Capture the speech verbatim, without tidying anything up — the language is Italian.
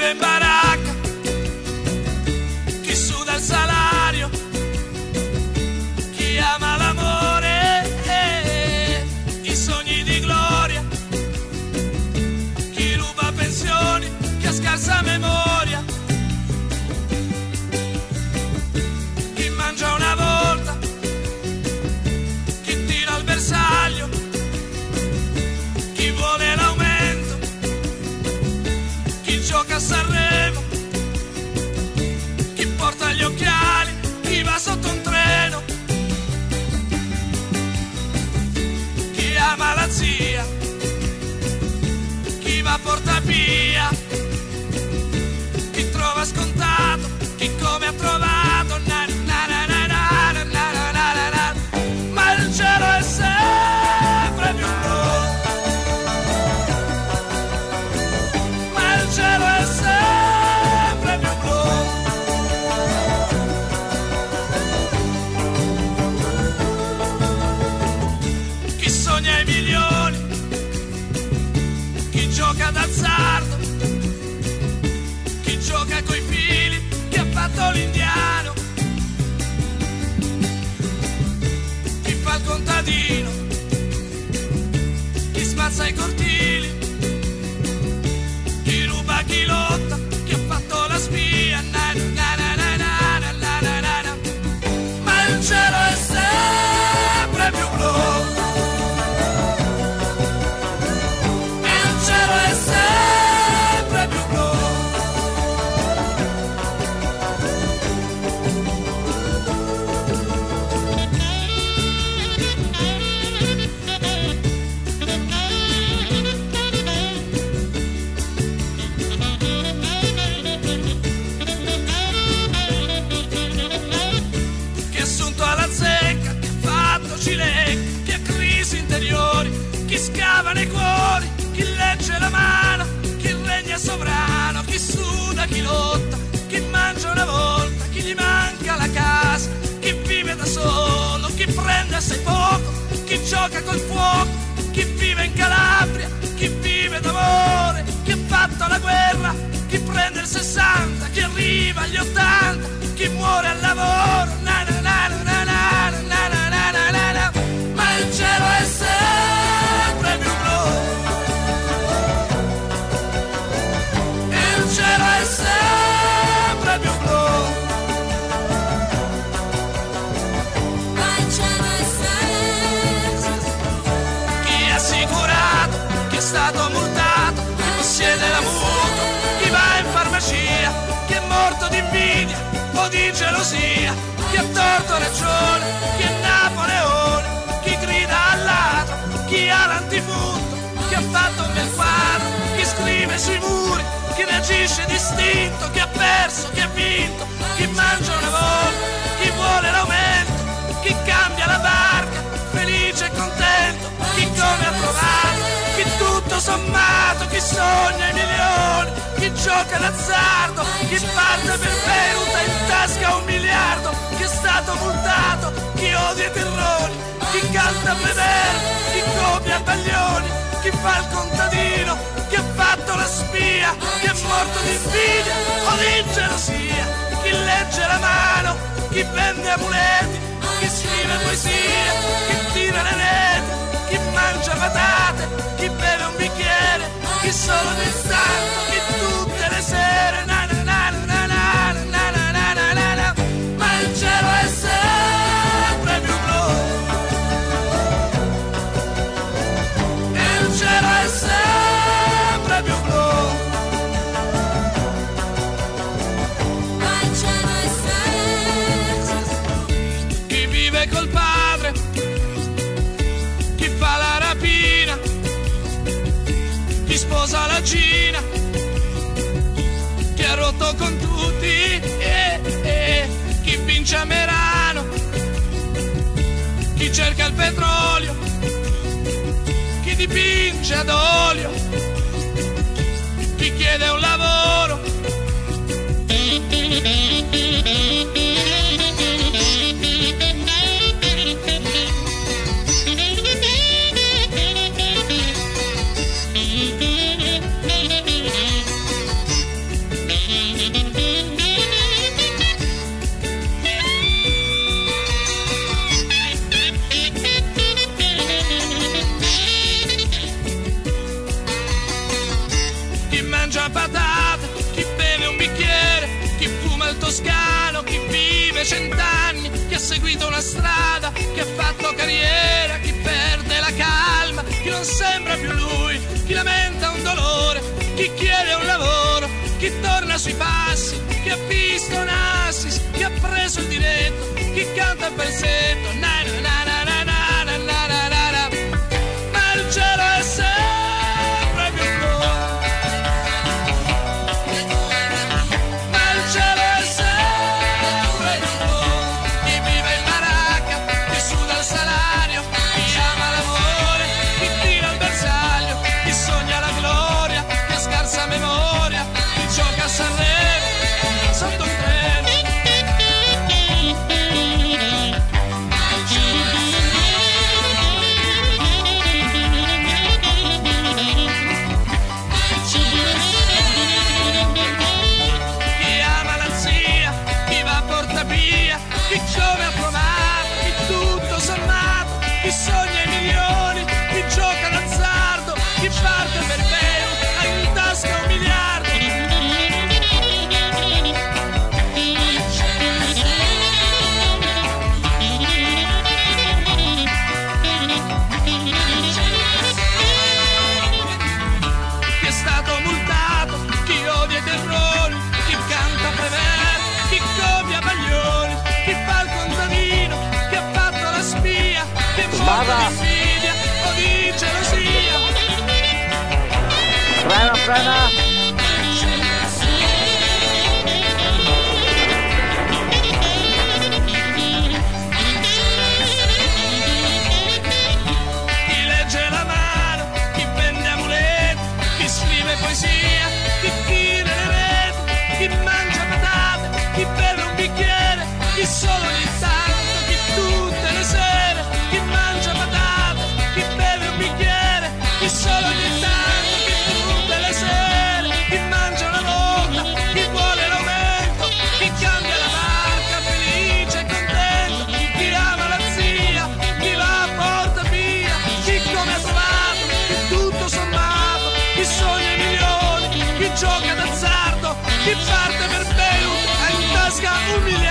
vive in baracca, chi suda il salario, chi ama l'amore, eh, i sogni di gloria, chi ruba pensioni, chi ha scarsa memoria, chi mangia una volta, chi tira al bersaglio, chi vuole l'aumento, chi gioca a Sanremo, chi porta gli occhiali, chi va sotto un treno, chi ama la zia, chi va a Portapia, chi trova scontato, chi come ha trovato, na, na, na, na, na, na, na, na, na, na. Ma il cielo è sempre più blu, ma il cielo è sempre più blu. Chi sogna i milioni, chi gioca d'azzardo, chi gioca coi fili, chi ha fatto l'indiano, chi fa il contadino, chi spazza i cortili, chi ruba, chi lotta, chi ha fatto la spia, na, na, na, na, na, na, na, na, na, na. Ma il cielo è sempre più blu, il cielo è sempre più blu. Chi è assunto alla zecca, chi ha fatto cilecca, chi ha crisi interiori, chi scava nei cuori, chi legge la mano, chi regna sovrano, chi suda, chi lotta, chi mangia una volta, chi gli manca la casa, chi vive da solo, chi prende assai poco, chi gioca col fuoco, chi vive in Calabria, chi vive d'amore, chi ha fatto la guerra, chi prende il sessanta, chi arriva agli ottanta, chi muore al lavoro, na na na na na na na na na na na na. Ma il cielo è sempre più blu, il cielo è sempre più blu, ma il cielo è sempre blu. Chi è assicurato, chi è stato multato, chi possiede la mutua, chi va in farmacia, chi è morto di invidia o di gelosia, chi ha torto ragione, chi è Napoleone, chi grida al ladro, chi ha l'antifurto, chi ha fatto un bel quadro, chi scrive sui muri, chi reagisce distinto, chi ha perso, chi ha vinto, chi mangia una volta, chi vuole l'aumento, chi cambia la barca, felice e contento, chi come ha trovato, chi tutto sommato, chi sogna i milioni, chi gioca d'azzardo, chi parte per Beuta in tasca un miliardo, chi è stato multato, chi odia i terroni, chi canta a vedere, chi copia Baglioni, chi fa il contadino, chi ha fatto la spia, chi è morto di invidia o di gelosia, chi legge la mano, chi vende amuleti, chi scrive poesie, chi tira le reti, chi mangia patate, chi beve un bicchiere, chi solo d'istante, chi tutte le sere, na na na na na na na na na na na. Ma il cielo è sempre più blu, il cielo è sempre più blu, ma il cielo è sempre blu. Chi vive col padre, chi fa la rapina, chi sposa la Gina, chi ha rotto con tutti, eh, eh, chi vince a Merano, chi cerca il petrolio, chi dipinge ad olio, chi chiede un lavoro, vive cent'anni, chi ha seguito una strada, chi ha fatto carriera, chi perde la calma, chi non sembra più lui, chi lamenta un dolore, chi chiede un lavoro, chi torna sui passi, chi ha visto un assist, chi ha preso il diretto, chi canta il pensetto, na na na na na na na na na na. Ma il cielo è sempre più blu, ma il cielo è sempre più blu. Chi vive in baracca, chi suda il salario, chi ama l'amore, chi tira il bersaglio, chi sogna la gloria, chi ha scarsa memoria, chi gioca a Sanremo sotto un treno. Chi ama la zia, chi va a Portapia, chi come ha provato, chi tutto sommato, chi sogna i milioni, chi gioca d'azzardo, chi parte per Beu, ha in tasca un miliardo. Chi è stato multato, chi odia i terrori, chi canta Prever, chi copia Baglioni, chi fa il contadino, chi ha fatto la spia, chi è morto di invidia o di gelosia. Frena, frena! Chi legge la mano, chi vende amuletti, chi scrive poesia, chi tira le reti, chi mangia patate, chi beve un bicchiere, chi solo ogni tanto, chi tutte le sere, chi mangia patate, chi beve un bicchiere, chi solo ogni tanto, chi tutte le sere, chi mangia una volta, chi vuole l'aumento, chi cambia la marca, felice e contento, chi ama la zia, chi va a Portapia, chi come ha trovato, chi tutto sommato, chi sogna i milioni, chi gioca d'azzardo, chi parte per Beirut, ha in tasca un miliardo.